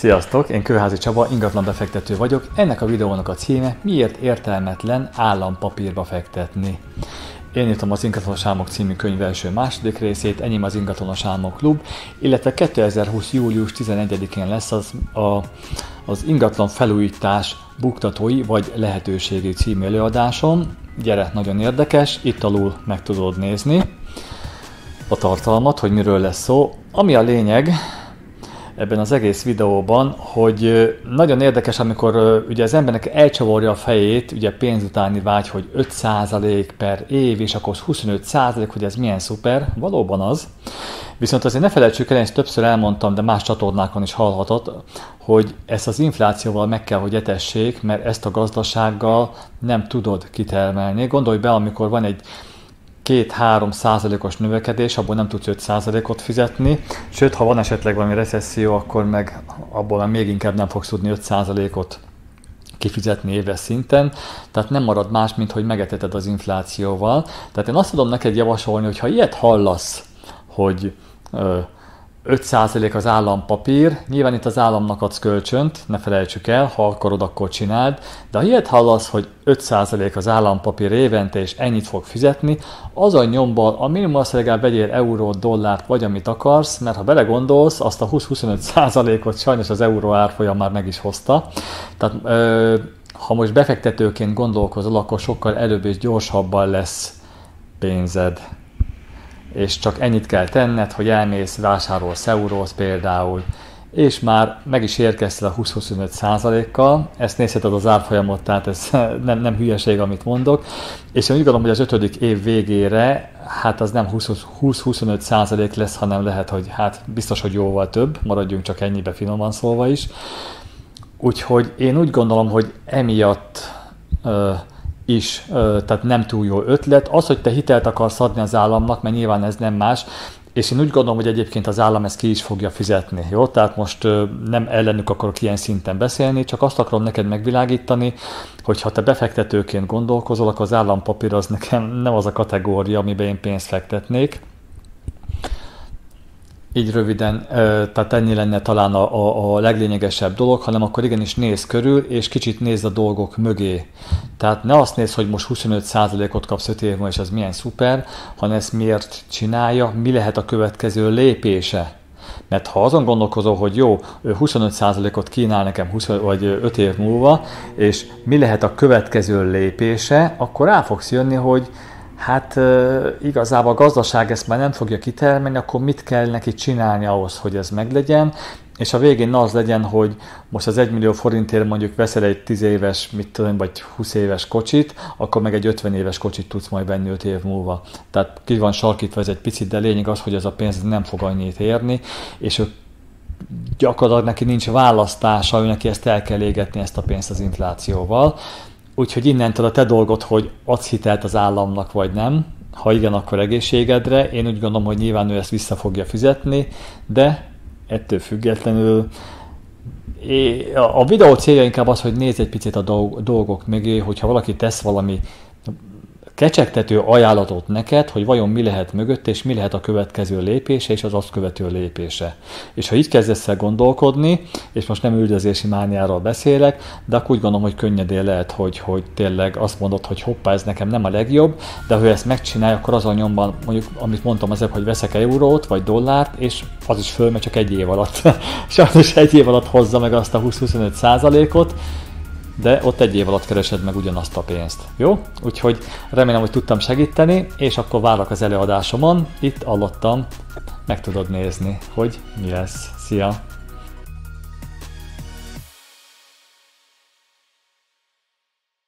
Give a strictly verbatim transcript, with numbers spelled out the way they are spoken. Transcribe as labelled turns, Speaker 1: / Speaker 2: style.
Speaker 1: Sziasztok, én Kőházi Csaba, ingatlanbefektető vagyok. Ennek a videónak a címe: miért értelmetlen állampapírba fektetni. Én írtam az Ingatlanos Álmok című könyv első-második részét, enyém az Ingatlanos Álmok Klub, illetve kétezer-húsz. július tizenegyedikén lesz az, a, az ingatlan felújítás buktatói vagy lehetőségi című előadásom. Gyere, nagyon érdekes, itt alul meg tudod nézni a tartalmat, hogy miről lesz szó. Ami a lényeg ebben az egész videóban, hogy nagyon érdekes, amikor ugye az embernek elcsavarja a fejét, ugye pénz utáni vágy, hogy öt százalék per év, és akkor huszonöt százalék, hogy ez milyen szuper, valóban az. Viszont azért ne felejtsük el, én ezt többször elmondtam, de más csatornákon is hallhatod, hogy ezt az inflációval meg kell, hogy etessék, mert ezt a gazdasággal nem tudod kitermelni. Gondolj be, amikor van egy két-három százalékos növekedés, abból nem tudsz öt százalékot fizetni, sőt, ha van esetleg valami recesszió, akkor meg abból még inkább nem fogsz tudni öt százalékot kifizetni éves szinten, tehát nem marad más, mint hogy megeteted az inflációval. Tehát én azt tudom neked javasolni, hogy ha ilyet hallasz, hogy ö, öt százalék az állampapír, nyilván itt az államnak adsz kölcsönt, ne felejtsük el, ha akarod, akkor csináld, de ha ilyet hallasz, hogy öt százalék az állampapír évente, és ennyit fog fizetni, az a nyomban a minimum az, legalább vegyél eurót, dollárt, vagy amit akarsz, mert ha belegondolsz, azt a húsz-huszonöt százalékot sajnos az euró árfolyam már meg is hozta. Tehát ö, ha most befektetőként gondolkozol, akkor sokkal előbb és gyorsabban lesz pénzed. És csak ennyit kell tenned, hogy elmész, vásárolsz eurót például, és már meg is érkeztél a húsz-huszonöt százalékkal, ezt nézheted az árfolyamot, tehát ez nem, nem hülyeség, amit mondok, és én úgy gondolom, hogy az ötödik év végére, hát az nem húsz-huszonöt százalék lesz, hanem lehet, hogy hát biztos, hogy jóval több, maradjunk csak ennyibe finoman szólva is. Úgyhogy én úgy gondolom, hogy emiatt uh, is, tehát nem túl jó ötlet. Az, hogy te hitelt akarsz adni az államnak, mert nyilván ez nem más, és én úgy gondolom, hogy egyébként az állam ezt ki is fogja fizetni, jó? Tehát most nem ellenük akarok ilyen szinten beszélni, csak azt akarom neked megvilágítani, hogy ha te befektetőként gondolkozol, akkor az állampapír az nekem nem az a kategória, amiben én pénzt fektetnék. Így röviden, tehát ennyi lenne talán a, a, a leglényegesebb dolog, hanem akkor igenis nézz körül, és kicsit nézz a dolgok mögé. Tehát ne azt nézz, hogy most huszonöt százalékot kapsz öt év múlva, és ez milyen szuper, hanem ezt miért csinálja, mi lehet a következő lépése. Mert ha azon gondolkozol, hogy jó, huszonöt százalékot kínál nekem húsz vagy öt év múlva, és mi lehet a következő lépése, akkor rá fogsz jönni, hogy hát e, igazából a gazdaság ezt már nem fogja kitermelni, akkor mit kell neki csinálni ahhoz, hogy ez meglegyen, és a végén az legyen, hogy most az egymillió forintért mondjuk veszel egy tíz éves, mit tudom, vagy húsz éves kocsit, akkor meg egy ötven éves kocsit tudsz majd venni öt év múlva. Tehát ki van sarkítva ez egy picit, de lényeg az, hogy ez a pénz nem fog annyit érni, és ő gyakorlatilag neki nincs választása, ő neki ezt el kell égetni, ezt a pénzt az inflációval. Úgyhogy innentől a te dolgod, hogy adsz hitelt az államnak, vagy nem. Ha igen, akkor egészségedre. Én úgy gondolom, hogy nyilván ő ezt vissza fogja fizetni, de ettől függetlenül a videó célja inkább az, hogy nézz egy picit a dolgok mögé, hogyha valaki tesz valami kecsegtető ajánlatot neked, hogy vajon mi lehet mögött, és mi lehet a következő lépése, és az azt követő lépése. És ha így kezdesz el gondolkodni, és most nem üldözési mániáról beszélek, de akkor úgy gondolom, hogy könnyedén lehet, hogy, hogy tényleg azt mondod, hogy hoppá, ez nekem nem a legjobb, de ha ezt megcsinálja, akkor az a nyomban, mondjuk, amit mondtam az előbb, hogy veszek eurót, vagy dollárt, és az is fölmegy csak egy év alatt. Sajnos egy év alatt hozza meg azt a húsz-huszonöt százalékot, de ott egy év alatt keresed meg ugyanazt a pénzt. Jó? Úgyhogy remélem, hogy tudtam segíteni, és akkor várlak az előadásomon. Itt alattam, meg tudod nézni, hogy mi lesz. Szia!